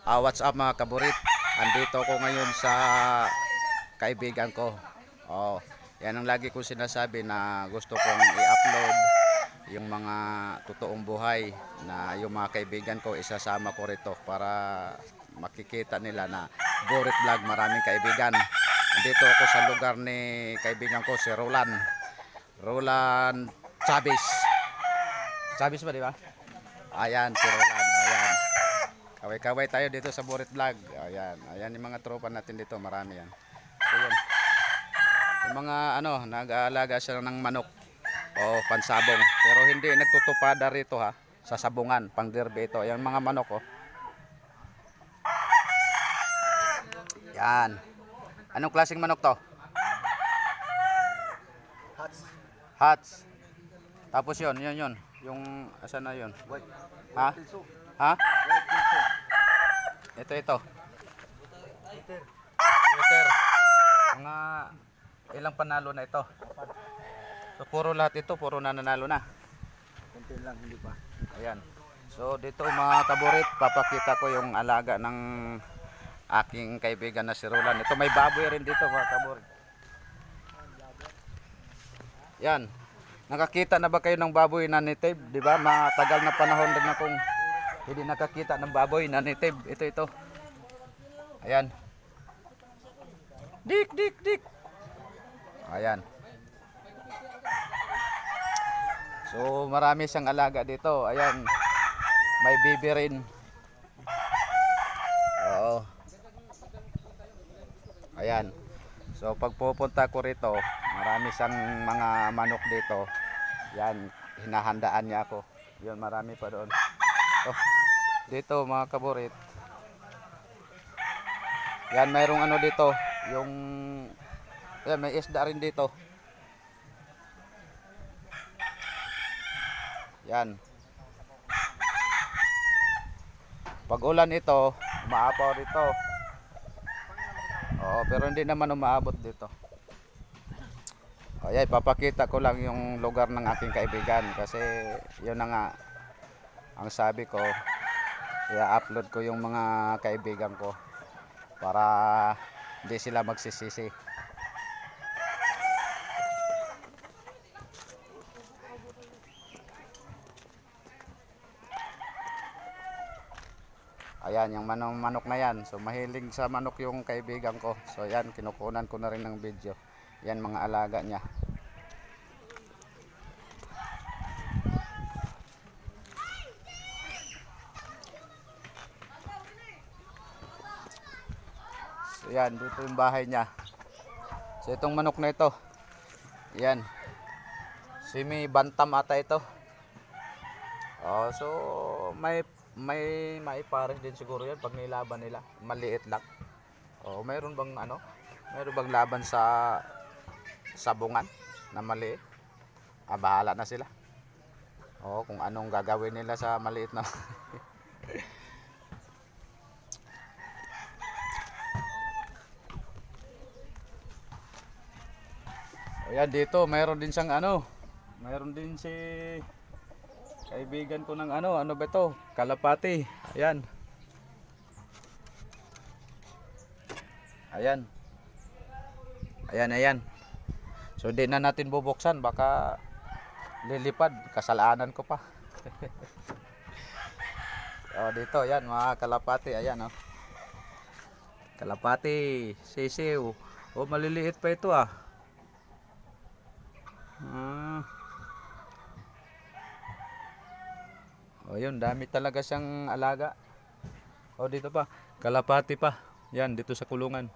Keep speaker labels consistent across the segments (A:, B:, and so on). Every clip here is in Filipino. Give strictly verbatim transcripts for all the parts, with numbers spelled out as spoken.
A: Uh, what's up mga kaburit? Andito ko ngayon sa kaibigan ko. Oh, yan ang lagi ko sinasabi na gusto kong i-upload yung mga totoong buhay na yung mga kaibigan ko isasama ko rito para makikita nila na Burit Vlog maraming kaibigan. Andito ako sa lugar ni kaibigan ko si Roland. Roland Chavez. Chavez ba di ba? Ayan si Roland. Ayan. Kaway-kaway tayo dito sa Burit Vlog. Ayan, ayan yung mga tropa natin dito, marami yan. So, yan. Yung mga ano, nag-aalaga siya ng manok o pansabong, pero hindi nagtutupada rito ha, sa sabungan, pang derby ito. Ayan mga manok oh. Yan. Anong klaseng manok to?
B: Hats.
A: Hats. Tapos yun, yun, yun. Yung, asan na yun?
B: White.
A: Ha? Ha?
B: White pilso.
A: Ito, ito.
B: Liter.
A: Liter. Mga ilang panalo na ito? So, puro lahat ito, puro nananalo na.
B: Konti lang, hindi pa.
A: Ayan. So, dito mga kaburit, papakita ko yung alaga ng aking kaibigan na si Roland. Ito may baboy rin dito mga kaburit. Yan. Nakakita na ba kayo ng baboy na native? Di ba? Matagal na panahon din akong hindi nakakita ng baboy na native. Ito, ito. Ayan. Dik, dik, dik. Ayan. So, marami siyang alaga dito. Ayan. May bibi rin. Oo. Ayan. So, pag pupunta ko rito, marami siyang mga manok dito. Yan. Hinahandaan niya ako. Yun, marami pa doon. So, dito mga kaburit. Yan, mayroong ano dito. Yung, yan, may isda rin dito. Yan. Pag ulan ito, umaapaw dito. Oo, pero hindi naman umaabot dito. O yan, papakita ko lang yung lugar ng aking kaibigan. Kasi yun na nga, ang sabi ko, i-upload ko yung mga kaibigan ko para hindi sila magsisisi. Ayan, yung manok, manok na yan. So, mahilig sa manok yung kaibigan ko. So, yan, kinukunan ko na rin ng video. Yan, mga alaga niya. So, yan, dito yung bahay niya. So, itong manok na ito. Yan. Semi bantam ata ito. Oh, so, may may maipares din siguro yan pag nilaban nila, maliit lang. O mayroon bang ano, mayroon bang laban sa sabungan na maliit? Ah, bahala na sila. O kung anong gagawin nila sa maliit na o yan, dito mayroon din siyang ano, mayroon din si kaibigan ko ng ano, ano ba ito? Kalapati. Ayan. Ayan. Ayan, ayan. So, di na natin bubuksan. Baka lilipad. Kasalanan ko pa. O, dito. Ayan, mga kalapati. Ayan, oh. Kalapati. Sisiw. O, maliliit pa ito, ah. Ah. O yun, dami talaga siyang alaga. O dito pa, kalapati pa. Yan, dito sa kulungan.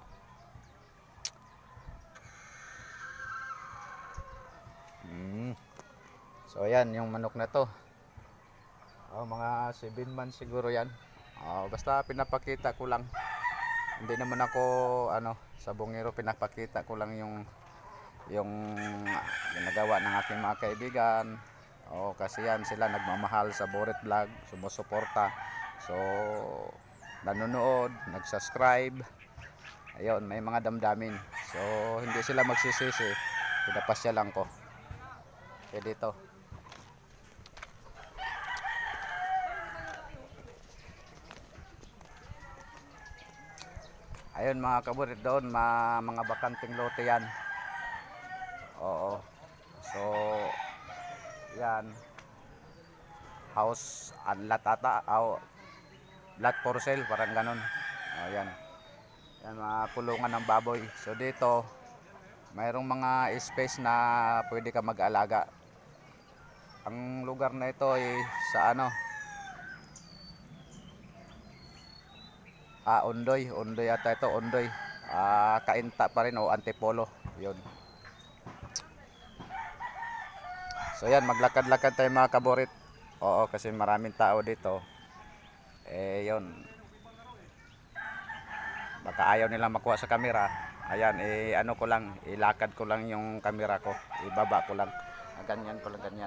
A: Hmm. So yan, yung manok na to. O, mga seven months siguro yan. O, basta pinapakita ko lang. Hindi naman ako, ano, sa bungero, pinapakita ko lang yung yung ginagawa ng aking mga kaibigan. Oh, kasi yan sila nagmamahal sa Burit Vlog, sumusuporta. So, nanonood, nag-subscribe. Ayun, may mga damdamin. So, hindi sila magsisisi. Pinapasya lang ko. Kaya dito. Ayun mga kaburit, doon ma, mga bakanting lote yan. Oo. So yan, house and lot ata, oh, lot for sale, parang ganun. Oh, yan. Yan mga kulungan ng baboy. So dito mayroong mga space na pwede ka mag-alaga. Ang lugar na ito ay sa ano, ah, Ondoy, Ondoy ata ito, Ondoy. Ah, Kainta pa rin o Antipolo, 'yun. So yan, maglakad-lakad tayo mga kaborit. Oo, kasi maraming tao dito. Eh, 'yun. Baka ayaw nilang makuha sa camera. Ayan, eh ano ko lang, ilakad ko lang yung camera ko, ibaba ko lang. Ganyan ko lang, ganyan.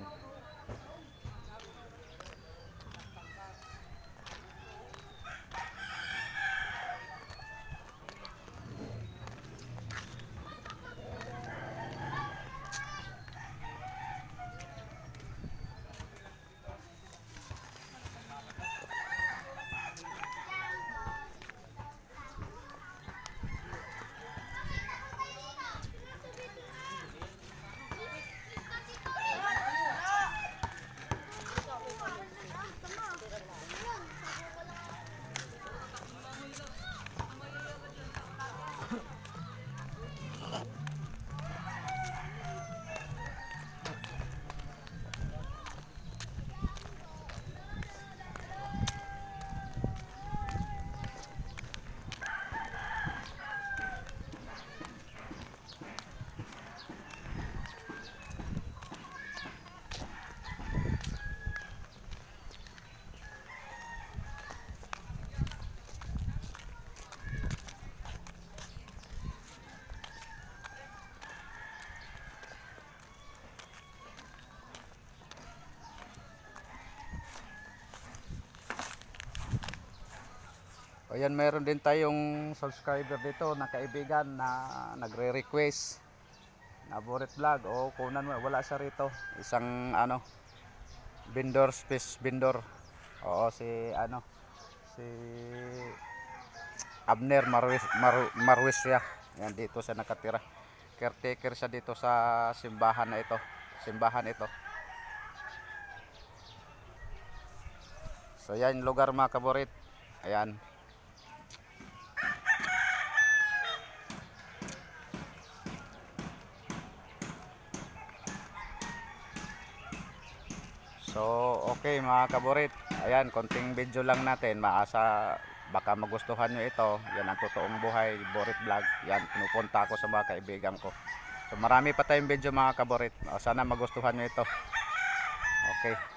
A: Ayan, mayroon din tayong subscriber dito na kaibigan na nagre-request na Borit Vlog. O kunan mo, wala siya rito. Isang ano, vendor, space vendor. Oo, si ano, si Abner Marwis, Mar, Marwisya. Yan, dito siya nakatira. Caretaker siya dito sa simbahan na ito. Simbahan ito. So yan lugar mga kaborit. Ayan. So okay mga kaborit, ayan, konting video lang natin. Maasa baka magustuhan nyo ito. Yan ang totoong buhay, Borit Vlog. Yan, pinupunta ako sa mga kaibigan ko. So marami pa tayong video mga kaborit. Sana magustuhan nyo ito. Okay.